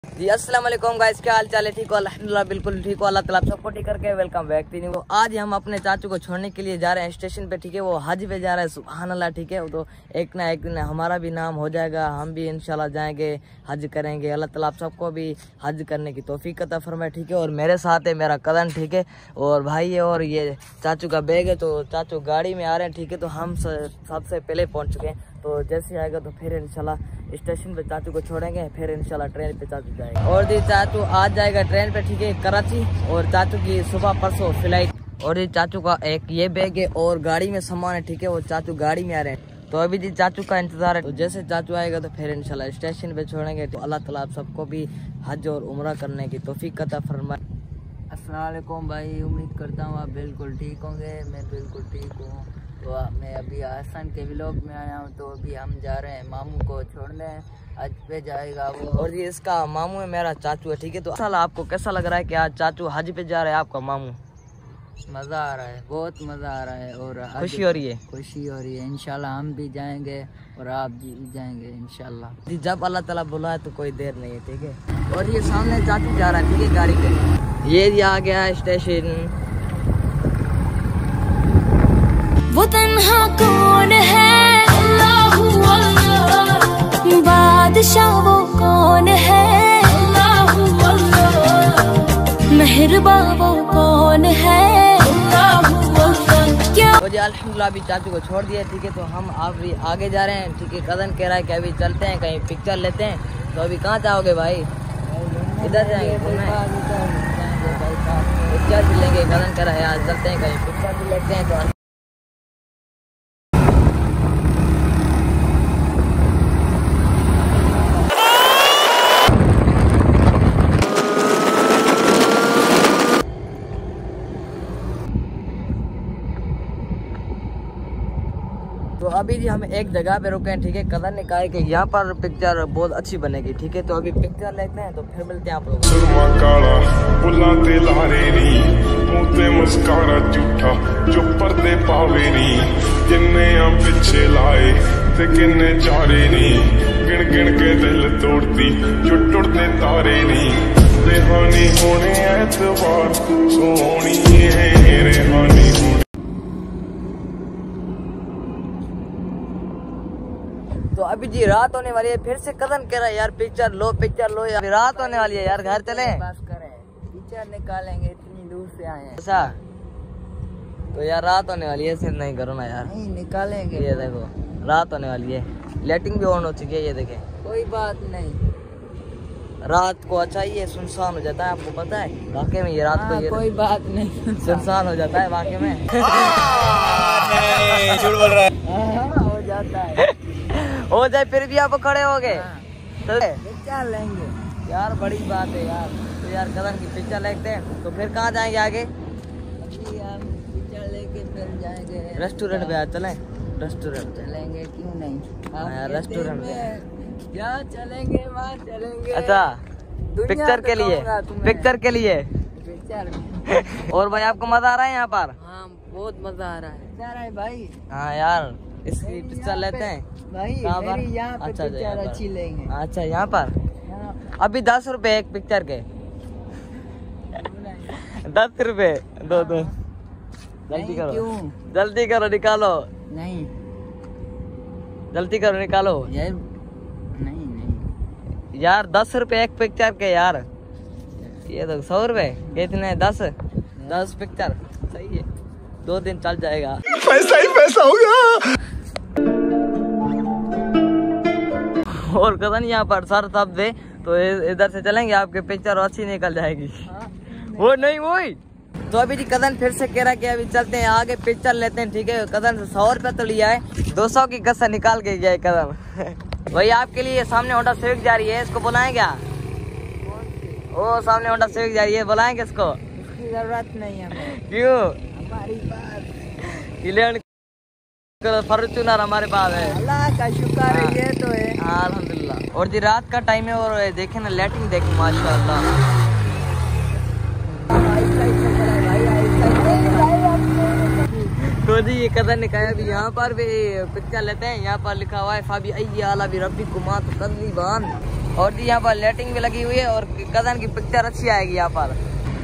जी अस्सलाम वालेकुम गाइस, क्या हाल चाल है? ठीक हो? अल्हम्दुलिल्लाह बिल्कुल ठीक हो। अल्लाह ताला आप सबको ठीक करके वेलकम बैक। वो आज हम अपने चाचू को छोड़ने के लिए जा रहे हैं स्टेशन पे, ठीक है। वो हज पे जा रहा है, सुभान अल्लाह, ठीक है। तो एक ना एक दिन हमारा भी नाम हो जाएगा, हम भी इंशाल्लाह जाएंगे, हज करेंगे। अल्लाह ताला आप सबको भी हज करने की तौफीक अता फरमाए, ठीक है। और मेरे साथ है मेरा कज़न, ठीक है, और भाई है, और ये चाचू का बैग है। तो चाचू गाड़ी में आ रहे हैं, ठीक है। तो हम सबसे पहले पहुँच चुके हैं, तो जैसे आएगा तो फिर इंशाल्लाह स्टेशन पे चाचू को छोड़ेंगे, फिर इंशाल्लाह ट्रेन पे चाचू जाएगा। और जी चाचू आज जाएगा ट्रेन पे, ठीक है, कराची। और चाचू की सुबह परसों फ्लाइट। और ये चाचू का एक ये बैग है और गाड़ी में सामान है, ठीक है। वो चाचू गाड़ी में आ रहे हैं, तो अभी जी चाचू का इंतजार है। तो जैसे चाचू आएगा तो फिर इंशाल्लाह स्टेशन पे छोड़ेंगे। तो अल्लाह ताला आप सबको भी हज और उम्रा करने की तौफीक अता फरमाए। अस्सलाम वालेकुम भाई, उम्मीद करता हूँ आप बिल्कुल ठीक होंगे। मैं बिल्कुल ठीक हूँ। तो मैं अभी आसान के व्लॉग में आया हूँ। तो अभी हम जा रहे हैं मामू को छोड़ने, हज पे जाएगा वो। और ये इसका मामू है, मेरा चाचू है, ठीक है। तो साला आपको कैसा लग रहा है कि आज चाचू हज पे जा रहा है, आपका मामू? मज़ा आ रहा है, बहुत मज़ा आ रहा है और खुशी हो रही है? खुशी हो रही है। इंशाल्लाह हम भी जाएंगे और आप भी जाएंगे इंशाल्लाह। जी जब अल्लाह ताला बुलाए तो कोई देर नहीं है, ठीक है। और ये सामने चाचू जा रहा है, ठीक है, गाड़ी पे। ये आ गया स्टेशन। वो तन्हा कौन है, अल्लाहू अल्लाह, बादशाह वो कौन है, अल्लाहू अल्लाह, मेहरबा वो कौन है, अल्लाहू अल्लाह। क्या तो जी अल्हम्दुलिल्लाह अभी चाचू को छोड़ दिया, ठीक है। तो हम अभी आगे जा रहे हैं, ठीक है। कज़न कह रहा है कि अभी चलते हैं कहीं पिक्चर लेते हैं। तो अभी कहाँ जाओगे भाई? इधर जाएंगे पिक्चर भी लेंगे। कज़न कह रहा है यार चलते हैं कहीं पिक्चर भी लेते हैं। तो अभी जी हम एक जगह पे रुके हैं, ठीक है। कज़न ने कहा है कि यहाँ पर पिक्चर बहुत अच्छी बनेगी, ठीक है। तो अभी पिक्चर लेते हैं, तो फिर मिलते हैं आप लोग। जो पर्दे पावे नी, किन्ने पिछे लाए ते किन्ने चारे नी, गिन गिन के दिल तोड़ती जो टुटते तारे नी। रेहानी होने ऐतबार सोनी है, रेहानी होने। तो अभी जी रात होने वाली है, फिर से कज़न कह रहा है यार पिक्चर लो यार। रात होने वाली है यार, घर चले बस करें, पिक्चर निकालेंगे, इतनी दूर से आए हैं। ऐसा तो यार रात होने वाली है, सिर्फ नहीं करो ना यार। नहीं निकालेंगे, ये देखो रात होने वाली है, लाइटिंग भी ऑन हो चुकी है, ये देखे। कोई बात नहीं। रात को अच्छा ये सुनसान हो जाता है, आपको पता है वाकई में। ये रात को ये कोई बात नहीं, सुनसान हो जाता है वाकई में। झूठ बोल रहा है। हो जाता है। हो जाए फिर भी आप खड़े हो गए। चले पिक्चर लेंगे यार, बड़ी बात है यार। तो यार कज़न की पिक्चर लेते हैं, तो फिर कहाँ जाएंगे आगे? अभी हम पिक्चर लेके फिर जाएंगे रेस्टोरेंट पे चलें, रेस्टोरेंट चलेंगे, क्यों नहीं। हाँ यार, रेस्टोरेंट जहाँ चलेंगे वहाँ चलेंगे। अच्छा पिक्चर के लिए, पिक्चर के लिए पिक्चर। और भाई आपको मजा आ रहा है यहाँ पर? हाँ बहुत मजा आ रहा है भाई। हाँ यार इसकी पिक्चर लेते हैं भाई, कहाँ पर? मेरी यहाँ पे अच्छा पिक्चर अच्छी लेंगे। अच्छा यहाँ पर अभी 10 रुपए एक पिक्चर के। 10 रुपए दो। जल्दी करो, क्यों? जल्दी करो, निकालो, नहीं जल्दी करो, निकालो यार। नहीं यार 10 रुपए एक पिक्चर के यार। ये तो 100 रुपए कितने? 10 पिक्चर, सही है, 2 दिन चल जाएगा। पैसा ही पैसा होगा। और कज़न यहाँ पर सर तब दे, तो इधर से चलेंगे, आपके पिक्चर अच्छी निकल जाएगी। वो नहीं वही। तो अभी जी कज़न फिर से कह रहा है कि अभी चलते हैं आगे पिक्चर लेते हैं, ठीक है। कज़न से 100 रुपया तो लिया है, 200 की कसर निकाल के गया है कज़न। वही आपके लिए सामने होंडा सिविक जा रही है, इसको बुलाएं क्या? वो सामने होंडा सिविक जा रही है, बुलाएंगे इसको? इसकी जरूरत नहीं है हमें। क्यों? हमारी बात इलेवन फॉर्च्यूनर हमारे पास है। अल्लाह का शुक्र है, ये तो है। हाँ अल्हम्दुलिल्लाह। और जी रात का टाइम है, और देखे ना लाइटिंग देखे माशाअल्लाह। तो जी ये कज़न ने कहा अभी यहाँ पर भी पिक्चर लेते हैं। यहाँ पर लिखा हुआ है फाबी अय्या अला भी रब्बी कुमा तो कज़ीबान। और जी यहाँ पर लाइटिंग भी लगी हुई है और कजन की पिक्चर अच्छी आएगी यहाँ पर।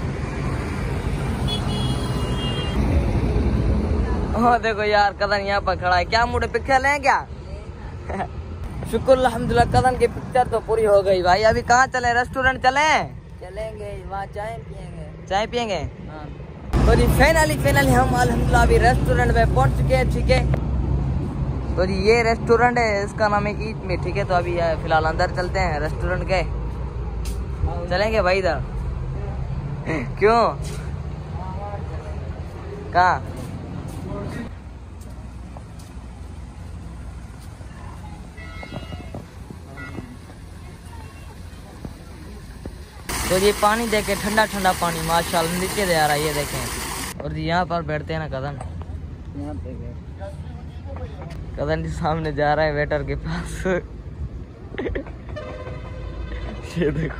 हाँ देखो यार कजन यहाँ पर खड़ा है। क्या मूड है, पिक्चर लें क्या? शुक्र अल्हम्दुलिल्लाह कजन की पिक्चर तो पूरी हो गई भाई। अभी कहाँ चले, रेस्टोरेंट चलेंगे वहाँ चाय पियेंगे। चाय पियेंगे। हाँ। तो जी फाइनली हम अल्हम्दुलिल्लाह अभी रेस्टोरेंट में पहुंच चुके हैं, ठीक है। तो जी ये रेस्टोरेंट है, इसका नाम है ईट में, ठीक है। तो अभी फिलहाल अंदर चलते हैं रेस्टोरेंट के। चलेंगे भाई इधर? क्यों, कहाँ? तो ये पानी देखे, ठंडा ठंडा पानी माशाल्लाह नीचे दे आ रहा है, ये देखें। और यहाँ पर बैठते हैं ना कदन, यहाँ पे कदन जी सामने जा रहा है वेटर के पास। ये देखो।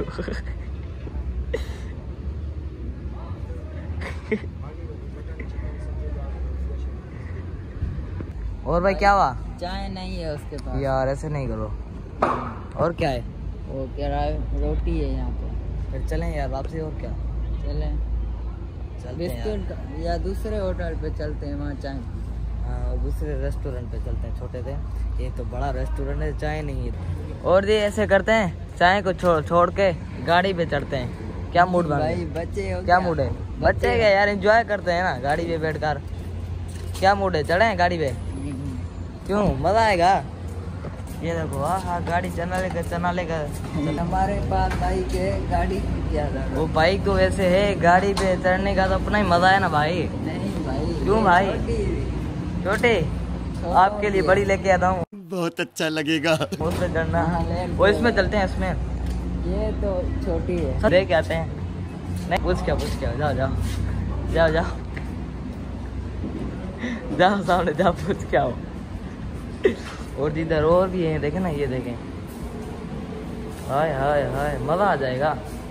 और भाई क्या हुआ? चाय नहीं है उसके पास। यार ऐसे नहीं करो। और क्या है? वो कह रहा है रोटी है यहाँ पे। फिर चलें यार वापसी, और क्या? चलें बिस्कुट या दूसरे होटल पे चलते हैं, वहाँ चाय। हाँ दूसरे रेस्टोरेंट पे चलते हैं, छोटे थे। ये तो बड़ा रेस्टोरेंट है, चाय नहीं है। और ये ऐसे करते हैं, चाय को छोड़ के गाड़ी पे चढ़ते हैं। क्या मूड बन भाई बच्चे हो क्या मूड है? बच्चे क्या यार, एंजॉय करते हैं ना गाड़ी पे बैठकर। क्या मूड है, चढ़े हैं गाड़ी पे? क्यों, मजा आएगा। ये देखो हाँ गाड़ी चला लेगा। हमारे पास बाइक है, गाड़ी ज्यादा। वो बाइक तो वैसे है, गाड़ी पे चढ़ने का तो अपना ही मजा है ना भाई। नहीं भाई। क्यों भाई? छोटे आपके लिए बड़ी लेके आता हूँ, बहुत अच्छा लगेगा। उसमें चढ़ना। वो इसमें चलते हैं, इसमें। ये तो छोटी है। देख आते हैं। नहीं पूछ क्या, जाओ सामने जाओ, पूछ क्या हो। और जिधर और भी है, देखे ना, ये देखें। हाय हाय हाय, मजा आ जाएगा।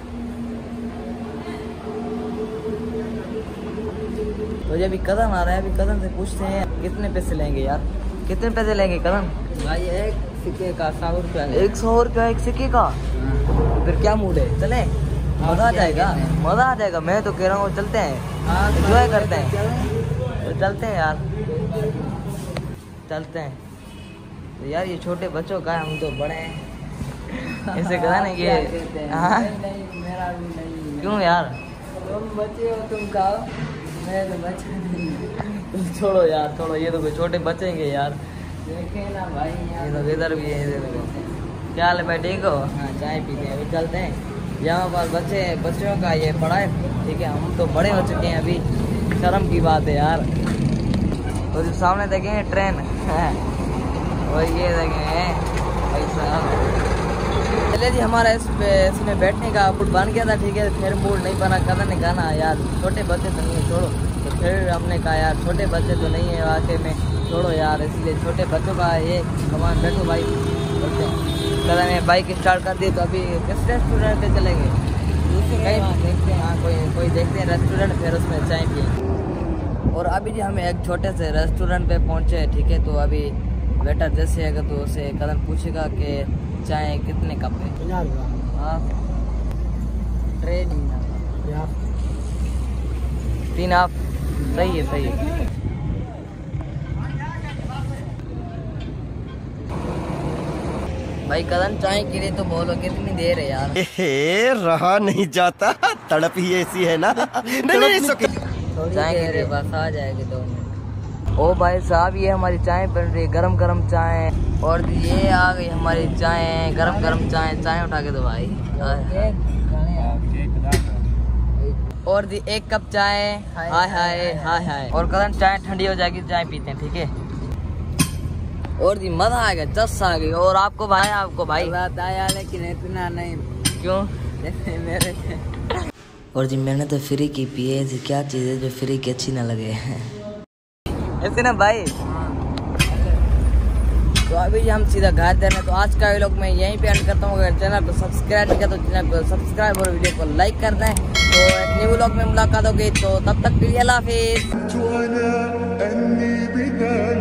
तो जब कदम आ रहा है, अभी कदम से पूछते हैं कितने पैसे लेंगे यार, कितने पैसे लेंगे कदम? भाई एक सिक्के का 100 रुपया। 100 रुपया एक सिक्के का? फिर क्या मूड है, चले? मजा आ जाएगा, मजा आ जाएगा। मैं तो कह रहा हूँ चलते हैं, एंजॉय करते हैं। तो चलते हैं यार, चलते हैं। तो यार ये छोटे बच्चों का, हम तो बड़े हैं। ऐसे कहा ना कि हाँ नहीं मेरा भी नहीं। क्यों यार? तुम बच्चे हो, तुम खाओ, मैं तो बच्चा नहीं। तुम छोड़ो यार, छोड़ो। ये तो कोई छोटे बचेंगे यार। देखे ना भाई, ये तो इधर भी है, इधर भी। क्या हाल है भाई, ठीक हो? हाँ चाय पीते हैं, अभी चलते हैं। यहाँ पर बच्चों का ये पढ़ा है, ठीक है। हम तो बड़े हो चुके हैं अभी, शर्म की बात है यार। तो जो सामने देखेंगे ट्रेन, और ये देखें भाई साहब। चलिए जी, हमारा इसमें बैठने का मूड बन गया था, ठीक है। फिर मूड नहीं बना, कदर ने कहा यार छोटे बच्चे तो नहीं है, छोड़ो। तो फिर हमने कहा यार छोटे बच्चे तो नहीं है वाकई में, छोड़ो यार। इसलिए छोटे बच्चों का ये कमान, बैठो भाई, बोलते हैं। कदर ने बाइक स्टार्ट कर दी। तो अभी किस रेस्टोरेंट पे चलेंगे? कहीं देखते हैं, हाँ कोई देखते हैं रेस्टोरेंट, फिर उसमें चाय पिएंगे। और अभी जी हम एक छोटे से रेस्टोरेंट पे पहुँचे, ठीक है। तो अभी वेटर जैसे आएगा तो उसे कदम पूछेगा कि चाय कितने कप है? 50 रुपया। हाँ ट्रेन ही ना 3 आप। सही है, सही है। भाई कदम चाय के लिए तो बोलो कितनी देर है यार? रहा नहीं जाता, तड़प ही ऐसी है ना। नहीं सके। चाय के लिए बस आ जाएगी 2 मिनट। ओ भाई साहब, ये हमारी चाय बन रही है, गरम गरम चाय। और ये आ गई हमारी चाय, गरम गरम चाय। चाय उठा के दो भाई। और दी 1 कप चाय। हाय हाय हाय हाय। और कदम चाय ठंडी हो जाएगी, चाय पीते हैं, ठीक है। और दी मजा आ गया, जस आ गई। और आपको भाई बात आया, लेकिन इतना नहीं। क्यों? मेरे और जी मैंने तो फ्री की पी है। ऐसी क्या चीज़ है जो फ्री की अच्छी ना लगे? ऐसे ना भाई। तो अभी हम सीधा घर देना। तो आज का व्लॉग मैं यहीं पे एंड करता हूँ। अगर चैनल को सब्सक्राइब नहीं किया तो चैनल को सब्सक्राइब और वीडियो को लाइक कर दें। तो एक न्यू व्लॉग में मुलाकात होगी, तो तब तक के लिए अल्लाह हाफिज़।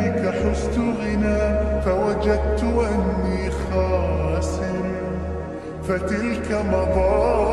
فوجدت أني خاسر فتلك مضى